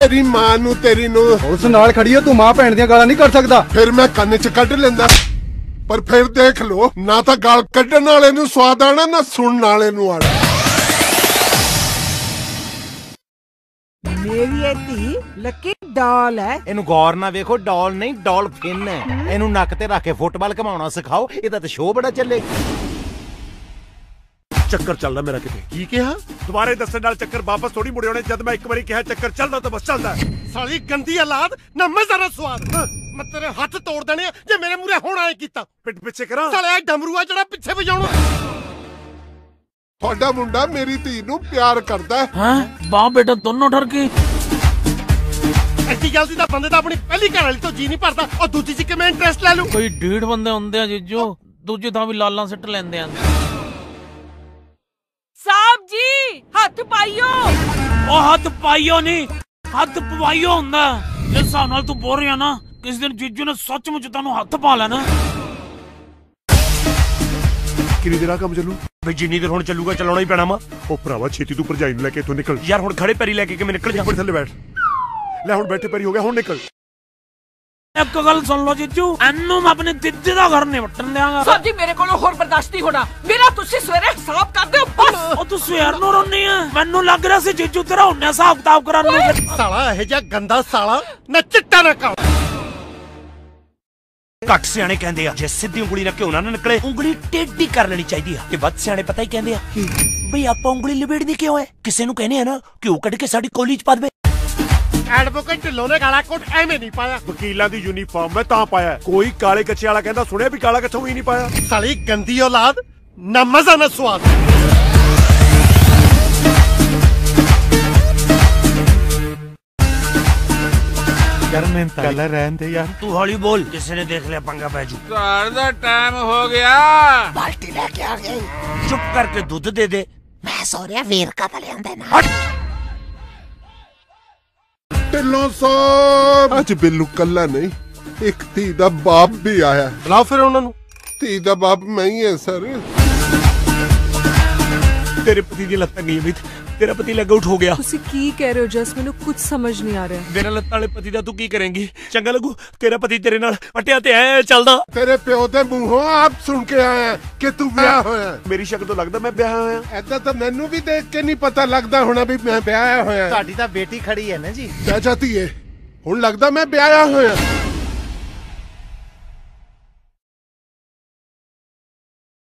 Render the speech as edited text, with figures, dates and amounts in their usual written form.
तेरी मां नू तेरी नू उस नाल खड़ी है, तू मां भैन दियां गालां नहीं कर सकदा। फिर मैं कन्न च कढ लेंदा, पर फिर देख लो ना तो गाल कढण वाले नू स्वाद आना ना सुनने वाले नू आना। मेरी धी लकी डॉल है। इनू गौर ना वेखो, डॉल नहीं डॉल्फिन है। इनू नक ते रख के फुटबॉल घमाउणा सिखाओ, इहदा ते शो बड़ा चलेगा। चक्कर चलदा मेरा किते की कहा दोबारे दस्सण नाल चक्कर वापस थोड़ी मुड़े होने। जद मैं एक बारी कहा चक्कर चलदा तो बस चलदा। साली गंदी औलाद ना मजा ना स्वाद। मैं तेरे हाथ तोड़ देने जे मेरे मूरे होण आए कीता। पिट पिछे करा साले डमरूआ जड़ा पिछे वजाउणा। ਤੁਹਾਡਾ ਮੁੰਡਾ ਮੇਰੀ ਧੀ ਨੂੰ ਪਿਆਰ ਕਰਦਾ ਹੈ। हैं बाप बेटा दोनों डर के। ਐਡੀ ਜਲਦੀ ਤਾਂ ਬੰਦੇ ਦਾ ਆਪਣੀ ਪਹਿਲੀ ਘਰ ਵਾਲੀ ਤੋਂ ਜੀ ਨਹੀਂ ਭਰਦਾ ਔਰ ਦੂਜੀ ਚ ਕਿਵੇਂ ਇੰਟਰਸਟ ਲੈ ਲੂ। कोई 1.5 ਬੰਦੇ ਹੁੰਦੇ ਆ ਜੀਜੂ, ਦੂਜੇ ਥਾਂ ਵੀ ਲਾਲਾਂ ਸਿੱਟ ਲੈਂਦੇ ਆ। साहब जी हथ पाइयो। ਉਹ ਹੱਥ ਪਾਈਓ ਨਹੀਂ, ਹੱਥ ਪਵਾਈਓ ਹੁੰਦਾ। ਜਿਸ ਹਿਸਾਬ ਨਾਲ ਤੂੰ ਬੋਲ ਰਿਹਾ ਨਾ, ਕਿਸ ਦਿਨ ਜੀਜੂ ਨੇ ਸੱਚਮੁੱਚ ਤੈਨੂੰ ਹੱਥ ਪਾ ਲੈਣਾ। ਕਿੰਨੀ ਦੇਰ ਆ ਕੰਮ ਚੱਲੂ ਬਈ? ਜਿੰਨੀ ਦੇਰ ਹੁਣ ਚੱਲੂਗਾ ਚਲਾਉਣਾ ਹੀ ਪੈਣਾ ਵਾ। ਉਹ ਭਰਾਵਾ ਛੇਤੀ ਤੂੰ ਭਰਜਾਈ ਨੂੰ ਲੈ ਕੇ ਇੱਥੋਂ ਨਿਕਲ ਯਾਰ। ਹੁਣ ਖੜੇ ਪੈਰੀ ਲੈ ਕੇ ਕਿਵੇਂ ਨਿਕਲ ਜਾ? ਥੱਲੇ ਬੈਠ ਲੈ, ਹੁਣ ਬੈਠੇ ਪੈਰੀ ਹੋ ਗਿਆ, ਹੁਣ ਨਿਕਲ। ਇੱਕ ਗੱਲ ਸੁਣ ਲਓ ਜੀਜੂ, ਇਹਨੂੰ ਮੈਂ ਆਪਣੇ ਦਿੱਦੇ ਦਾ ਘਰ ਨਹੀਂ ਵਟਣ ਦਿਆਂਗਾ। साहब जी मेरे को होर बर्दाश्त नहीं होना। मेरा तुसी सवेरे हिसाब कर दो बस। ਉਹ ਤੂੰ ਸਵੇਰ ਨੂੰ ਰੋਣੀ ਆ? ਮੈਨੂੰ ਲੱਗ ਰਿਹਾ ਸੀ ਜੀਜੂ ਤੇਰਾ ਹੁੰਨੇ ਹਿਸਾਬ ਕਿਤਾਬ ਕਰਾਉਣ ਨੂੰ। ਸਾਲਾ ਇਹ ਜਿਹਾ ਗੰਦਾ ਸਾਲਾ ਨਾ ਚਿੱਟਾ ਨਾ ਕਾਲਾ। ਘੱਟ ਸਿਆਣੇ ਕਹਿੰਦੇ ਆ ਜੇ ਸਿੱਧੀ ਉਂਗਲੀ ਨਾਲ ਘਿਓ ਨਾ ਨਿਕਲੇ, ਉਂਗਲੀ ਟੇਢੀ ਕਰ ਲੈਣੀ ਚਾਹੀਦੀ ਆ। ਤੇ ਵੱਧ ਸਿਆਣੇ ਪਤਾ ਹੀ ਕਹਿੰਦੇ ਆ ਬਈ ਆਪਾਂ ਉਂਗਲੀ ਲਪੇੜਨੀ ਕਿਉਂ ਹੈ? ਕਿਸੇ ਨੂੰ ਕਹਿੰਦੇ ਆ ਨਾ ਘਿਓ ਕੱਢ ਕੇ ਸਾਡੀ ਕੋਲੀ ਚ ਪਾ ਦੇਵੇ। ਐਡਵੋਕੇਟ ਢਿੱਲੋਂ ਨੇ ਕਾਲਾ ਕੋਟ ਐਵੇਂ ਨਹੀਂ ਪਾਇਆ। ਵਕੀਲਾਂ ਦੀ ਯੂਨੀਫਾਰਮ ਮੈਂ ਤਾਂ ਪਾਇਆ। ਕੋਈ ਕਾਲੇ ਕੱਚੇ ਵਾਲਾ ਕਹਿੰਦਾ ਸੁਣਿਆ ਵੀ ਕਾਲਾ ਕੱਛਾ ਵੀ ਨਹੀਂ ਪਾਇਆ। ਸਾਲੀ ਗੰਦੀ ਔਲਾਦ, ਨਾ ਮਜ਼ਾ ਨਾ ਸਵਾਦ। यार मैं कलर रहन दे यार। तू हौली बोल, किसी ने देख लिया पंगा पै जू। घर दा टाइम हो गया। बाल्टी लेके आ गई। चुप करके दूध दे दे। मैं सो रहा वेरका तो ले ना। ਢਿੱਲੋਂ ਸਾਹਿਬ ਅੱਜ ਬਿੱਲੂ ਕੱਲਾ ਨਹੀਂ, ਇੱਕ ਧੀ ਦਾ ਬਾਪ ਵੀ ਆਇਆ। ਬੁਲਾਓ ਫਿਰ ਉਹਨਾਂ ਨੂੰ। ਧੀ ਦਾ ਬਾਪ ਮੈਂ ਹੀ ਹਾਂ ਸਰ। ਤੇਰੇ ਪਤੀ ਦੀ ਲੱਤਾਂ ਗਈ ਵੀ तेरा पति लग आउट हो गया। तुसी की कह रहे हो जस, मैनू कुछ समझ नहीं आ रहा। मेरा लत्तां वाले पति दा तू की करेंगी? चंगा लगू तेरा पति तेरे नाल पटिया ते ऐ चलदा। तेरे प्यो दे मूंहों आप सुन के आया कि तू ब्याह होया। मेरी शक्ल तो लगदा मैं ब्याह होया। ऐदा तो मैनू भी देख के नहीं पता लगदा होना भी मैं ब्याह होया। ਤੁਹਾਡੀ ਤਾਂ ਬੇਟੀ ਖੜੀ ਹੈ ਨਾ ਜੀ। क्या चाहती है हुण लगदा मैं ब्याह होया।